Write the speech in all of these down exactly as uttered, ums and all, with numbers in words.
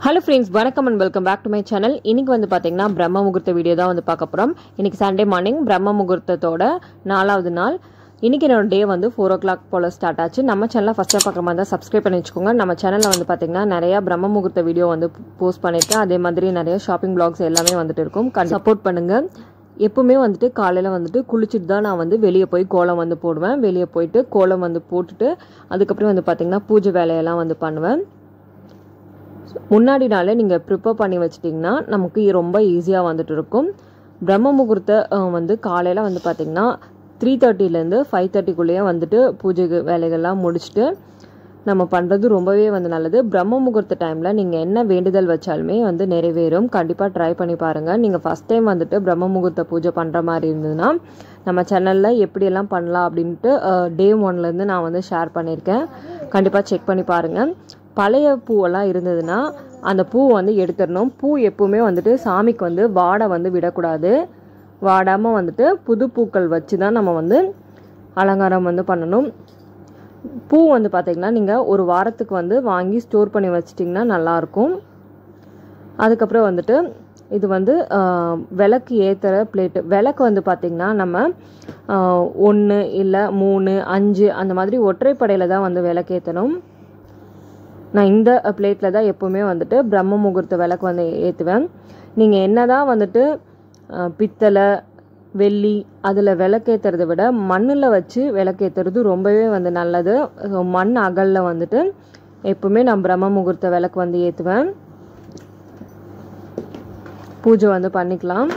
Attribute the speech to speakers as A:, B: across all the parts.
A: Hello friends, welcome and welcome back to my channel. இன்னைக்கு வந்து பாத்தீங்கன்னா பிரம்ம முகூர்த்த வீடியோ தான் வந்து பார்க்க போறோம். இன்னைக்கு சண்டே மார்னிங் பிரம்ம முகூர்த்தத்தோட நாலாவது நாள். இன்னைக்கு என்னோட டே வந்து four o'clock போல ஸ்டார்ட் ஆச்சு. நம்ம சேனலை ஃபர்ஸ்ட் டைம் பார்க்குற மாதிரி தான் சப்ஸ்கிரைப் பண்ணி வச்சுக்கோங்க. நம்ம சேனல்ல வந்து பாத்தீங்கன்னா நிறைய பிரம்ம முகூர்த்த வீடியோ வந்து போஸ்ட் பண்ணிருக்கேன். அதே மாதிரி நிறைய ஷாப்பிங் vlogs எல்லாமே வந்துட்டு இருக்கும். சப்போர்ட் பண்ணுங்க. எப்பவுமே வந்துட்டு காலையில வந்துட்டு குளிச்சிட்டு தான் நான் வந்து வெளியே போய் கோலம் வந்து போடுவேன். வெளியே போயிட்டு கோலம் வந்து போட்டுட்டு அதுக்கப்புறம் வந்து பாத்தீங்கன்னா பூஜை வேலையெல்லாம் வந்து பண்ணுவேன். முன்னாடி நாளே நீங்கள் ப்ரிப்பேர் பண்ணி வச்சிட்டிங்கன்னா நமக்கு ரொம்ப ஈஸியாக வந்துட்டு இருக்கும். பிரம்ம முகூர்த்த வந்து காலையில் வந்து பார்த்திங்கன்னா த்ரீ தேர்ட்டிலேருந்து ஃபைவ் தேர்ட்டிக்குள்ளேயே வந்துட்டு பூஜை வேலைகள்லாம் முடிச்சுட்டு நம்ம பண்ணுறது ரொம்பவே வந்து நல்லது. பிரம்ம முகூர்த்த டைமில் நீங்கள் என்ன வேண்டுதல் வச்சாலுமே வந்து நிறைவேறும். கண்டிப்பாக ட்ரை பண்ணி பாருங்கள். நீங்கள் ஃபஸ்ட் டைம் வந்துட்டு பிரம்ம முகூர்த்த பூஜை பண்ணுற மாதிரி இருந்ததுன்னா நம்ம சேனலில் எப்படியெல்லாம் பண்ணலாம் அப்படின்ட்டு டே ஒன்லேருந்து நான் வந்து ஷேர் பண்ணியிருக்கேன். கண்டிப்பாக செக் பண்ணி பாருங்கள். பழைய பூவெல்லாம் இருந்ததுன்னா அந்த பூ வந்து எடுத்துடணும். பூ எப்பவுமே வந்துட்டு சாமிக்கு வந்து வாடை வந்து விடக்கூடாது. வாடாமல் வந்துட்டு புது பூக்கள் வச்சு தான் நம்ம வந்து அலங்காரம் வந்து பண்ணணும். பூ வந்து பார்த்திங்கன்னா நீங்கள் ஒரு வாரத்துக்கு வந்து வாங்கி ஸ்டோர் பண்ணி வச்சிட்டிங்கன்னா நல்லாயிருக்கும். அதுக்கப்புறம் வந்துட்டு இது வந்து விளக்கு ஏற்றுற பிளேட்டு. விளக்கு வந்து பார்த்திங்கன்னா நம்ம ஒன்று இல்லை மூணு அஞ்சு அந்த மாதிரி ஒற்றைப்படையில் தான் வந்து விளக்கு ஏற்றணும். நான் இந்த பிளேட்டில் தான் எப்போவுமே வந்துட்டு பிரம்ம முகூர்த்த விளக்கு வந்து ஏற்றுவேன். நீங்கள் என்ன தான் வந்துட்டு பித்தளை வெள்ளி அதில் விளக்கேற்றுறத விட மண்ணில் வச்சு விளக்கேற்றுறது ரொம்பவே வந்து நல்லது. மண் அகலில் வந்துட்டு எப்போவுமே நான் பிரம்ம முகூர்த்த விளக்கு வந்து ஏற்றுவேன். பூஜை வந்து பண்ணிக்கலாம்.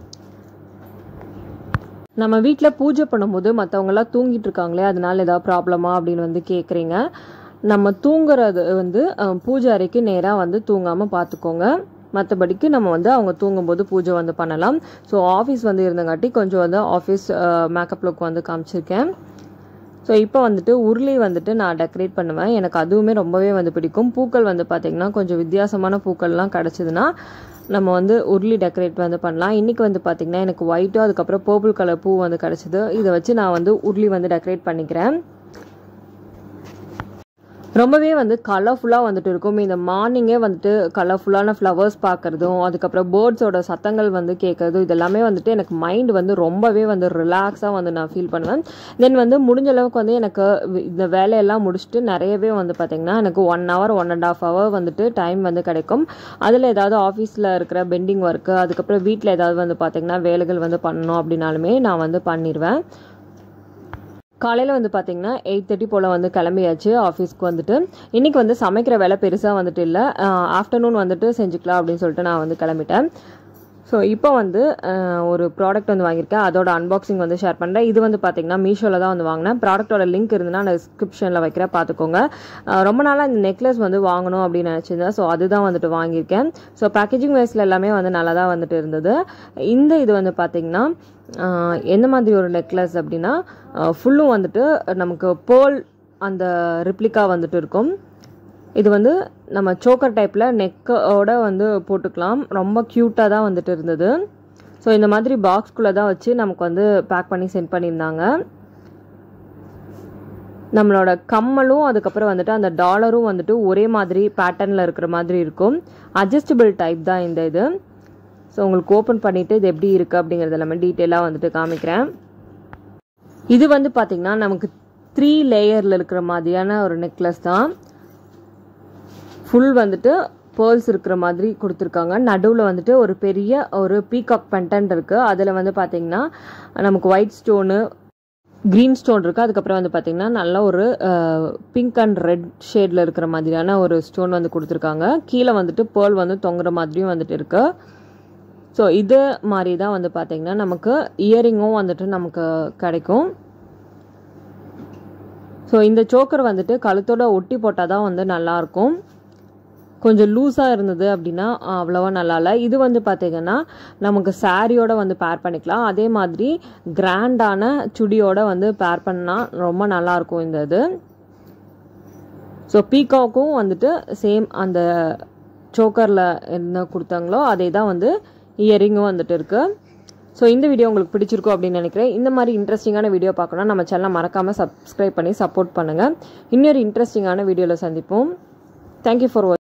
A: நம்ம வீட்டில் பூஜை பண்ணும்போது மற்றவங்களாம் தூங்கிட்டு இருக்காங்களே அதனால ஏதாவது ப்ராப்ளமா அப்படின்னு வந்து கேட்குறீங்க. நம்ம தூங்குறது வந்து பூஜை அறைக்கு நேராக வந்து தூங்காமல் பார்த்துக்கோங்க. மற்றபடிக்கு நம்ம வந்து அவங்க தூங்கும்போது பூஜை வந்து பண்ணலாம். ஸோ ஆஃபீஸ் வந்து இருந்தங்காட்டி கொஞ்சம் வந்து ஆஃபீஸ் மேக்கப் லுக் வந்து காமிச்சிருக்கேன். ஸோ இப்போ வந்துட்டு உருளி வந்துட்டு நான் டெக்கரேட் பண்ணுவேன். எனக்கு அதுவுமே ரொம்பவே வந்து பிடிக்கும். பூக்கள் வந்து பார்த்திங்கன்னா கொஞ்சம் வித்தியாசமான பூக்கள்லாம் கிடச்சிதுன்னா நம்ம வந்து உருளி டெக்கரேட் வந்து பண்ணலாம். இன்றைக்கி வந்து பார்த்திங்கன்னா எனக்கு ஒயிட்டோ அதுக்கப்புறம் பர்பிள் கலர் பூ வந்து கிடச்சிது. இதை வச்சு நான் வந்து உருளி வந்து டெக்கரேட் பண்ணிக்கிறேன். ரொம்பவே வந்து கலர்ஃபுல்லாக வந்துட்டு இருக்கும். இந்த மார்னிங்கே வந்துட்டு கலர்ஃபுல்லான ஃப்ளவர்ஸ் பார்க்குறதும் அதுக்கப்புறம் பேர்ட்ஸோட சத்தங்கள் வந்து கேட்குறதும் இதெல்லாமே வந்துட்டு எனக்கு மைண்ட் வந்து ரொம்பவே வந்து ரிலாக்ஸாக வந்து நான் ஃபீல் பண்ணுவேன். தென் வந்து முடிஞ்ச அளவுக்கு வந்து எனக்கு இந்த வேலையெல்லாம் முடிச்சுட்டு நிறையவே வந்து பார்த்திங்கன்னா எனக்கு one hour one and half hour வந்துட்டு டைம் வந்து கிடைக்கும். அதில் ஏதாவது ஆஃபீஸில் இருக்கிற பெண்டிங் ஒர்க்கு அதுக்கப்புறம் வீட்டில் ஏதாவது வந்து பார்த்திங்கன்னா வேலைகள் வந்து பண்ணணும் அப்படின்னாலுமே நான் வந்து பண்ணிடுவேன். காலையில் வந்து பார்த்திங்கன்னா எயிட் தேர்ட்டி போல் வந்து கிளம்பியாச்சு ஆஃபீஸ்க்கு வந்துட்டு. இன்றைக்கி வந்து சமைக்கிற வேலை பெருசாக வந்துட்டு இல்லை. ஆஃப்டர்நூன் வந்துட்டு செஞ்சுக்கலாம் அப்படின்னு சொல்லிட்டு நான் வந்து கிளம்பிட்டேன். ஸோ இப்போ வந்து ஒரு ப்ராடக்ட் வந்து வாங்கியிருக்கேன். அதோட அன்பாக்சிங் வந்து ஷேர் பண்ணுறேன். இது வந்து பார்த்திங்கன்னா மீஷோவில் தான் வந்து வாங்கினேன். ப்ராடக்ட்டோட லிங்க் இருந்துன்னா நான் டிஸ்கிரிப்ஷனில் வைக்கிறேன், பார்த்துக்கோங்க. ரொம்ப நாளாக இந்த நெக்லஸ் வந்து வாங்கணும் அப்படின்னு நினச்சிருந்தேன். ஸோ அதுதான் வந்துட்டு வாங்கியிருக்கேன். ஸோ பேக்கேஜிங் வைஸில் எல்லாமே வந்து நல்லா தான் வந்துட்டு இருந்தது. இந்த இது வந்து பார்த்திங்கன்னா எந்த மாதிரி ஒரு நெக்லஸ் அப்படின்னா ஃபுல்லும் வந்துட்டு நமக்கு பேர்ல் அந்த ரிப்ளிகா வந்துட்டு இருக்கும். இது வந்து நம்ம சோக்கர் டைப்பில் நெக்கோட வந்து போட்டுக்கலாம். ரொம்ப க்யூட்டாக தான் வந்துட்டு இருந்தது. ஸோ இந்த மாதிரி பாக்ஸ்குள்ளே தான் வச்சு நமக்கு வந்து பேக் பண்ணி சென்ட் பண்ணியிருந்தாங்க. நம்மளோட கம்மலும் அதுக்கப்புறம் வந்துட்டு அந்த டாலரும் வந்துட்டு ஒரே மாதிரி பேட்டர்னில் இருக்கிற மாதிரி இருக்கும். அட்ஜஸ்டபிள் டைப் தான் இந்த இது. ஸோ உங்களுக்கு ஓப்பன் பண்ணிவிட்டு இது எப்படி இருக்குது அப்படிங்கிறது எல்லாமே டீட்டெயிலாக வந்துட்டு காமிக்கிறேன். இது வந்து பார்த்திங்கன்னா நமக்கு த்ரீ லேயரில் இருக்கிற மாதிரியான ஒரு நெக்லஸ் தான். ஃபுல் வந்துட்டு பேர்ல்ஸ் இருக்கிற மாதிரி கொடுத்துருக்காங்க. நடுவில் வந்துட்டு ஒரு பெரிய ஒரு பீகாக் பெண்டன்ட் இருக்குது. அதில் வந்து பார்த்திங்கன்னா நமக்கு ஒயிட் ஸ்டோனு க்ரீன் ஸ்டோன் இருக்குது. அதுக்கப்புறம் வந்து பார்த்திங்கன்னா நல்ல ஒரு பிங்க் அண்ட் ரெட் ஷேடில் இருக்கிற மாதிரியான ஒரு ஸ்டோன் வந்து கொடுத்துருக்காங்க. கீழே வந்துட்டு பேர்ல் வந்து தொங்குற மாதிரியும் வந்துட்டு இருக்குது. ஸோ இது மாதிரி தான் வந்து பார்த்திங்கன்னா நமக்கு இயரிங்கும் வந்துட்டு நமக்கு கிடைக்கும். ஸோ இந்த சோக்கர் வந்துட்டு கழுத்தோட ஒட்டி போட்டால் தான் வந்து நல்லாயிருக்கும். கொஞ்சம் லூஸாக இருந்தது அப்படின்னா அவ்வளோவா நல்லா இல்லை. இது வந்து பார்த்திங்கன்னா நமக்கு சாரியோட வந்து பேர் பண்ணிக்கலாம். அதே மாதிரி கிராண்டான சுடியோட வந்து பேர் பண்ணால் ரொம்ப நல்லாயிருக்கும் இந்த இது. ஸோ பீகாக்கும் வந்துட்டு சேம் அந்த சோக்கரில் என்ன கொடுத்தாங்களோ அதே தான் வந்து இயரிங்கும் வந்துட்டு இருக்குது. ஸோ இந்த வீடியோ உங்களுக்கு பிடிச்சிருக்கும் அப்படின்னு நினைக்கிறேன். இந்த மாதிரி இன்ட்ரெஸ்டிங்கான வீடியோ பார்க்கணும்னா நம்ம சேனலை மறக்காமல் சப்ஸ்கிரைப் பண்ணி சப்போர்ட் பண்ணுங்கள். இன்னொரு இன்ட்ரெஸ்டிங்கான வீடியோவில் சந்திப்போம். தேங்க்யூ ஃபார் வாட்சிங்.